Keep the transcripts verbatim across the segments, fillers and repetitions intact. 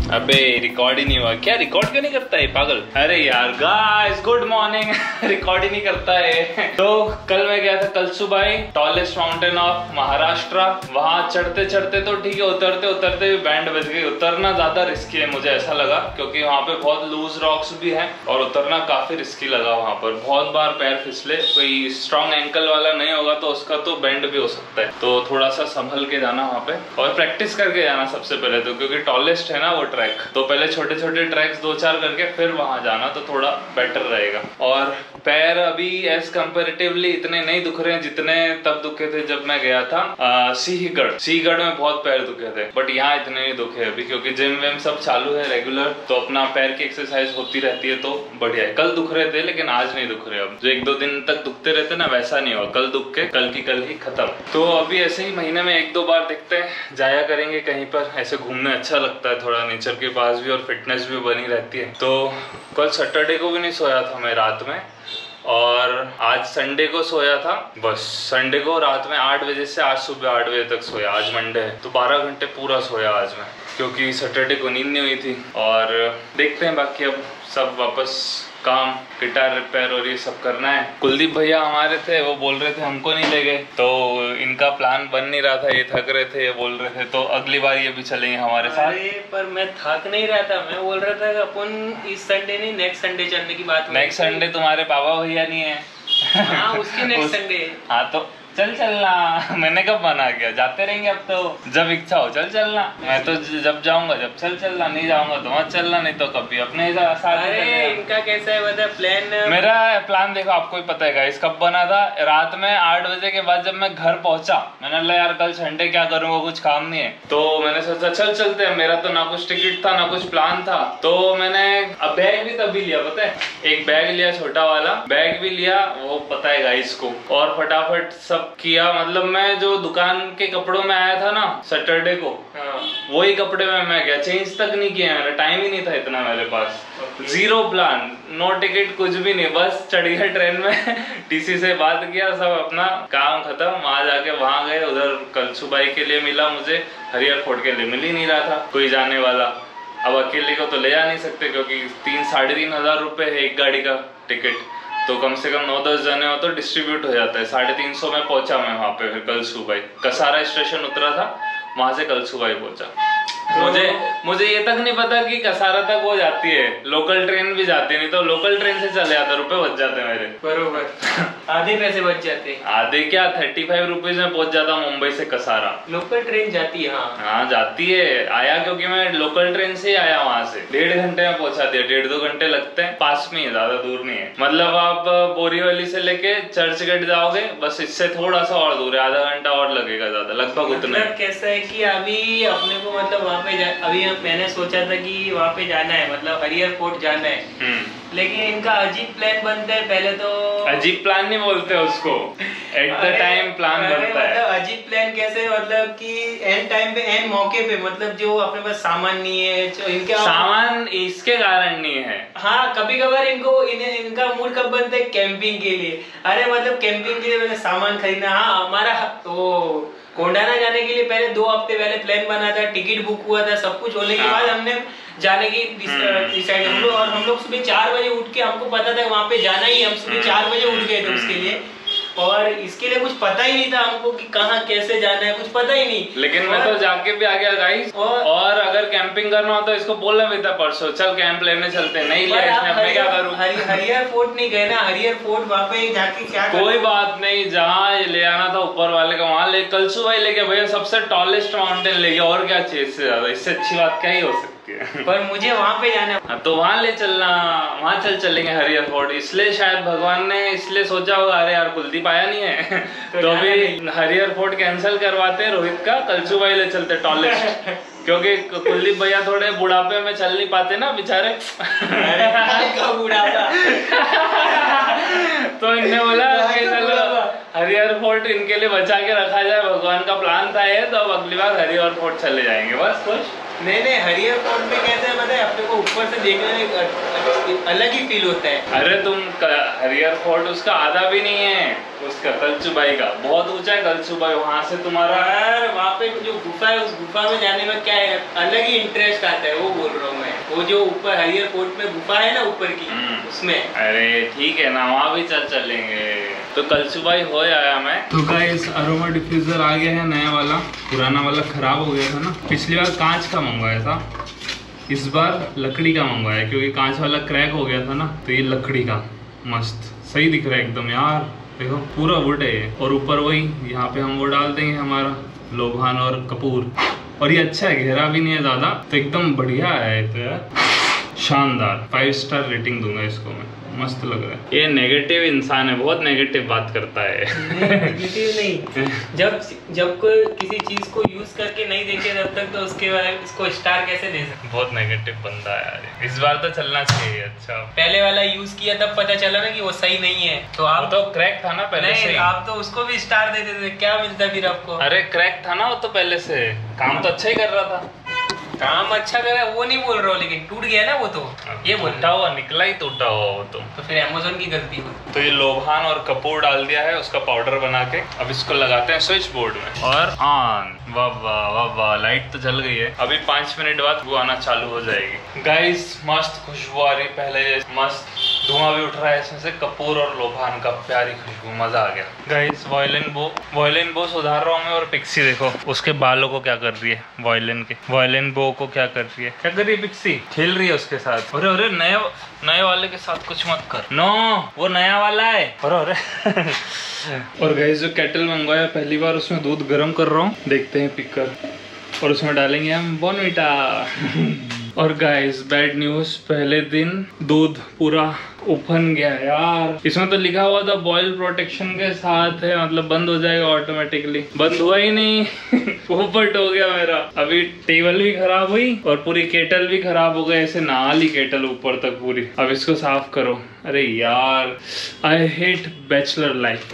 अबे रिकॉर्ड ही नहीं हुआ क्या? रिकॉर्ड क्यों नहीं करता है पागल? अरे यार गाइस गुड मॉर्निंग। रिकॉर्ड ही नहीं करता है। तो कल मैं गया था Kalsubai, tallest mountain of Maharashtra. वहां चढ़ते चढ़ते तो ठीक है, उतरते उतरते भी बैंड बज गई। उतरना ज्यादा रिस्की है मुझे ऐसा लगा, क्योंकि वहाँ पे बहुत लूज रॉक्स भी है और उतरना काफी रिस्की लगा। वहाँ पर बहुत बार पैर फिसले। कोई स्ट्रॉन्ग एंकल वाला नहीं होगा तो उसका तो बैंड भी हो सकता है, तो थोड़ा सा संभल के जाना वहाँ पे और प्रैक्टिस करके जाना सबसे पहले तो, क्योंकि टॉलेस्ट है ना वो ट्रैक। तो पहले छोटे छोटे ट्रैक्स दो चार करके फिर वहां जाना तो थोड़ा बेटर रहेगा। और पैर अभी एज कंपेरेटिवली इतने नहीं दुख रहे हैं जितने तब दुखे थे जब मैं गया था सिंहगढ़। सिंहगढ़ में बहुत पैर दुखे थे, बट यहाँ इतने नहीं दुखे अभी, क्योंकि जिम विम सब चालू है रेगुलर, तो अपना पैर की एक्सरसाइज होती रहती है तो बढ़िया है। कल दुख रहे थे लेकिन आज नहीं दुख रहे। अब जो एक दो दिन तक दुखते रहते ना वैसा नहीं हुआ, कल दुख के कल की कल ही खत्म। तो अभी ऐसे ही महीने में एक दो बार देखते हैं, जाया करेंगे कहीं पर। ऐसे घूमने अच्छा लगता है, थोड़ा नेचर के पास भी और फिटनेस भी बनी रहती है। तो कल सैटरडे को भी नहीं सोया था मैं रात में, और आज संडे को सोया था। बस संडे को रात में आठ बजे से आज सुबह आठ बजे तक सोया। आज मंडे है तो बारह घंटे पूरा सोया आज मैं, क्योंकि सैटरडे को नींद नहीं हुई थी। और देखते हैं बाकी अब सब वापस काम, गिटार रिपेयर और ये सब करना है। कुलदीप भैया हमारे थे, वो बोल रहे थे हमको नहीं ले गए, तो इनका प्लान बन नहीं रहा था। ये थक रहे थे, ये बोल रहे थे तो अगली बार ये भी चलेंगे हमारे साथ। अरे पर मैं थक नहीं रहा था, मैं बोल रहा था कि अपन इस संडे नहीं नेक्स्ट संडे चलने की बात। नेक्स्ट संडे तुम्हारे पापा भैया नहीं है? हाँ उसके नेक्स्ट संडे। हाँ तो चल चलना। मैंने कब मना किया? जाते रहेंगे अब तो, जब इच्छा हो चल चलना। मैं तो जब जाऊंगा जब चल चलना, नहीं जाऊंगा तो मत चलना, नहीं तो कभी अपने साथ। अरे इनका कैसा है बता प्लान? मेरा प्लान देखो आपको ही पता है गाइस कब बना था। रात में आठ बजे के बाद जब मैं घर पहुंचा, मैंने बोला यार कल संडे क्या करूंगा, कुछ काम नहीं है, तो मैंने सोचा चल चलते हैं। मेरा तो ना कुछ टिकट था ना कुछ प्लान था, तो मैंने अब बैग भी तभी लिया पता है, एक बैग लिया छोटा वाला, बैग भी लिया वो पता है गाइस को, और फटाफट सब किया। मतलब मैं जो दुकान के कपड़ों में आया था ना सैटरडे को, हाँ। वही कपड़े में मैं गया, चेंज तक नहीं किया मैंने, टाइम ही नहीं था इतना मेरे पास। जीरो प्लान, नो टिकट, कुछ भी नहीं, बस चढ़ गया ट्रेन में। टीसी से बात किया, सब अपना काम खत्म। वहां जाके वहां गए, उधर कलसूबाई के लिए मिला मुझे, हरियर फोर्ट के लिए मिल ही नहीं रहा था कोई जाने वाला। अब अकेले को तो ले जा नहीं सकते, क्योंकि तीन साढ़े तीन हजार रुपए है एक गाड़ी का टिकट, तो कम से कम नौ दस जने हो तो डिस्ट्रीब्यूट हो जाता है। साढ़े तीन सौ में पहुंचा मैं वहां पे। फिर कलसूबाई कसारा स्टेशन उतरा था, वहां से कलसूबाई पहुंचा। मुझे मुझे ये तक नहीं पता कि कसारा तक वो जाती है, लोकल ट्रेन भी जाती है, नहीं तो लोकल ट्रेन से चले जाते, रुपए बच जाते मेरे। बरोबर आधे पैसे बच जाते। आधे क्या, थर्टी फाइव रुपीज में पहुंच जाता मुंबई से कसारा। लोकल ट्रेन जाती है? हाँ हाँ जाती है। आया क्योंकि मैं लोकल ट्रेन से ही आया, वहां से डेढ़ घंटे में पहुंचाती है, डेढ़ दो घंटे लगते हैं, पास में है, ज्यादा दूर नहीं है। मतलब आप बोरीवली से लेके चर्च गेट जाओगे, बस इससे थोड़ा सा और दूर है, आधा घंटा और लगेगा, ज्यादा लगभग उतना। कैसा है कि अभी अपने को मतलब वहाँ पे अभी मैंने सोचा था कि वहाँ पे जाना है, मतलब हरियर फोर्ट जाना है, लेकिन इनका अजीब प्लान बनता है। पहले तो अजीब प्लान नहीं बोलते उसको, एट द टाइम प्लान बनता है। मतलब अजीब प्लान कैसे, मतलब कि एन टाइम पे एन मौके पे, मतलब जो अपने पास सामान नहीं है, जो इनके सामान इसके कारण नहीं है। हाँ कभी कभार इनको इन, इनका मूड कब बनता है कैंपिंग के लिए। अरे मतलब कैंपिंग के लिए मैंने सामान खरीदना। हाँ हमारा तो कोंडाना जाने के लिए पहले दो हफ्ते पहले प्लान बना था, टिकट बुक हुआ था, सब कुछ होने के बाद हमने जाने की डिसाइड हम लोग। और हम लोग सुबह चार बजे उठ के, हमको पता था वहाँ पे जाना ही, हम सुबह चार बजे उठ गए थे उसके लिए। और इसके लिए कुछ पता ही नहीं था हमको कि कहाँ कैसे जाना है, कुछ पता ही नहीं। लेकिन मैं तो जाके भी आ गया गाइस। और, और अगर कैंपिंग करना हो तो इसको बोलना भी था परसों, चल कैंप लेने चलते, नहीं लिया इसने, मैं क्या करूँ। हरि, हरियर फोर्ट नहीं गए ना, हरियर फोर्ट वहाँ पे जाके क्या कोई बात नहीं, जहाँ ले आना था ऊपर वाले का वहाँ ले। कलसूबाई लेके भैया सबसे टॉलेस्ट माउंटेन ले गया, और क्या चाहिए इससे ज्यादा, इससे अच्छी बात क्या ही हो सकती है। पर मुझे वहाँ पे जाना है, तो वहाँ ले चलना, वहाँ चल चलेंगे हरियर फोर्ट। इसलिए शायद भगवान ने इसलिए सोचा होगा, अरे यार कुलदीप आया नहीं है तो, तो अभी हरियर फोर्ट कैंसिल करवाते हैं रोहित का, कलसूबाई ले चलते टॉलेस्ट। क्योंकि कुलदीप भैया थोड़े बुढ़ापे में चल नहीं पाते ना बेचारे। बुढ़ापा तो इनने बोला कि चलो हरियर फोर्ट इनके लिए बचा के रखा जाए, भगवान का प्लान था ये, तो अब अगली बार हरियर फोर्ट चले जाएंगे। बस कुछ नहीं नहीं, हरियर फोर्ट में कैसे है पता है, अपने को ऊपर से देखने में एक अलग ही फील होता है। अरे तुम हरियर फोर्ट उसका आधा भी नहीं है, उसका कलसुबाई का बहुत ऊंचा है कलसुबाई, वहाँ से तुम्हारा यार वहाँ पे जो गुफा है, उस गुफा में जाने में क्या है, अलग ही इंटरेस्ट आता है, वो बोल रहा हूँ मैं। वो जो ऊपर हरियर फोर्ट में गुफा है ना ऊपर की, उसमें। अरे ठीक है ना, वहाँ भी चल चलेंगे। तो कलसुबाई हो आया मैं। तो गाइस अरोमा डिफ्यूजर आ गया है नया वाला, पुराना वाला खराब हो गया था ना, पिछली बार कांच का मंगवाया था, इस बार लकड़ी का मंगवाया क्योंकि कांच वाला क्रैक हो गया था ना, तो ये लकड़ी का मस्त सही दिख रहा है एकदम यार, देखो पूरा वुड है ये, और ऊपर वही यहाँ पे हम वो डाल देंगे हमारा लोभान और कपूर, और ये अच्छा है, गहरा भी नहीं है ज्यादा, तो एकदम बढ़िया है, तो यार शानदार, फाइव स्टार रेटिंग दूंगा इसको मैं, मस्त लग रहा है। ये नेगेटिव इंसान है, बहुत नेगेटिव बात करता है। नेगेटिव नहीं, जब जब कोई किसी चीज को यूज करके नहीं देखे तब तक तो उसके बारे में इसको स्टार कैसे दे सकते। बहुत नेगेटिव बंदा है यार, इस बार तो चलना चाहिए। अच्छा पहले वाला यूज किया तब पता चला ना कि वो सही नहीं है, तो आप तो क्रैक था ना पहले से, आप तो उसको भी स्टार दे देते, क्या मिलता फिर आपको। अरे क्रैक था ना वो तो पहले से, काम तो अच्छा ही कर रहा था। काम अच्छा करा वो नहीं बोल रहा हूँ, लेकिन टूट गया ना वो, तो ये टूटा हुआ निकला ही, टूटा हुआ वो तो तो फिर अमेज़न की गलती हो। तो ये लोभान और कपूर डाल दिया है, उसका पाउडर बना के अब इसको लगाते हैं स्विच बोर्ड में, और ऑन, वाह वाह वाह वाह, लाइट तो जल गई है, अभी पाँच मिनट बाद वो आना चालू हो जाएगी। गाइस मस्त खुशबू आ रही, पहले मस्त धुआं भी उठ रहा है इसमें से, कपूर और लोभान का प्यारी खुशबू, मजा आ गया। गाइस वॉयलिन बो वॉयलिन बो सुधार रहा हूँ मैं, और पिक्सी देखो उसके बालों को क्या कर रही है, वॉयलिन के वॉयलिन बो को क्या कर रही है, क्या कर रही है पिक्सी, खेल रही है उसके साथ। अरे अरे नए नए वाले के साथ कुछ मत कर, नो वो नया वाला है। अरे अरे और गाइस जो केटल मंगवाया पहली बार, उसमें दूध गर्म कर रहा हूँ, देखते हैं पीकर, और उसमें डालेंगे हम बॉर्नवीटा। और गाइस बैड न्यूज, पहले दिन दूध पूरा उफन गया यार, इसमें तो लिखा हुआ था बॉयल प्रोटेक्शन के साथ है, मतलब बंद हो जाएगा ऑटोमेटिकली, बंद हुआ ही नहीं। पोपट हो गया मेरा, अभी टेबल भी खराब हुई और पूरी केटल भी खराब हो गई, ऐसे नहा ली केटल ऊपर तक पूरी, अब इसको साफ करो। अरे यार आई हेट बैचलर लाइफ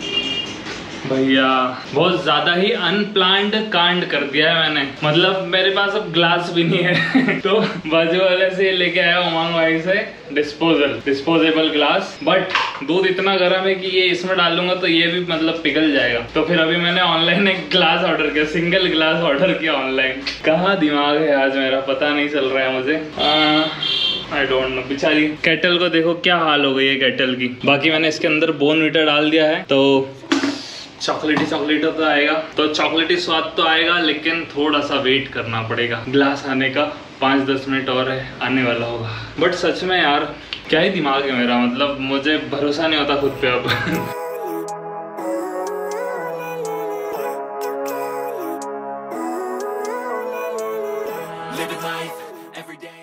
भैया, बहुत ज्यादा ही अनप्लान्ड कांड कर दिया है मैंने, मतलब मेरे पास अब ग्लास भी नहीं है। तो बाजू वाले से लेके आया उमंग भाई से डिस्पोजल डिस्पोजेबल ग्लास, बट दूध इतना गर्म है कि ये इसमें डालूंगा तो ये भी मतलब पिघल जाएगा, तो फिर अभी मैंने ऑनलाइन एक ग्लास ऑर्डर किया, सिंगल ग्लास ऑर्डर किया ऑनलाइन। कहाँ दिमाग है आज मेरा, पता नहीं चल रहा है मुझे। आई डोंट नो, बेचारी केटल को देखो क्या हाल हो गई है केटल की। बाकी मैंने इसके अंदर बॉर्नवीटा डाल दिया है, तो चॉकलेटी चॉकलेटी तो आएगा, तो चॉकलेटी स्वाद तो आएगा, लेकिन थोड़ा सा वेट करना पड़ेगा ग्लास आने का, पाँच दस मिनट और है, आने वाला होगा। बट सच में यार क्या ही दिमाग है मेरा, मतलब मुझे भरोसा नहीं होता खुद पे अब।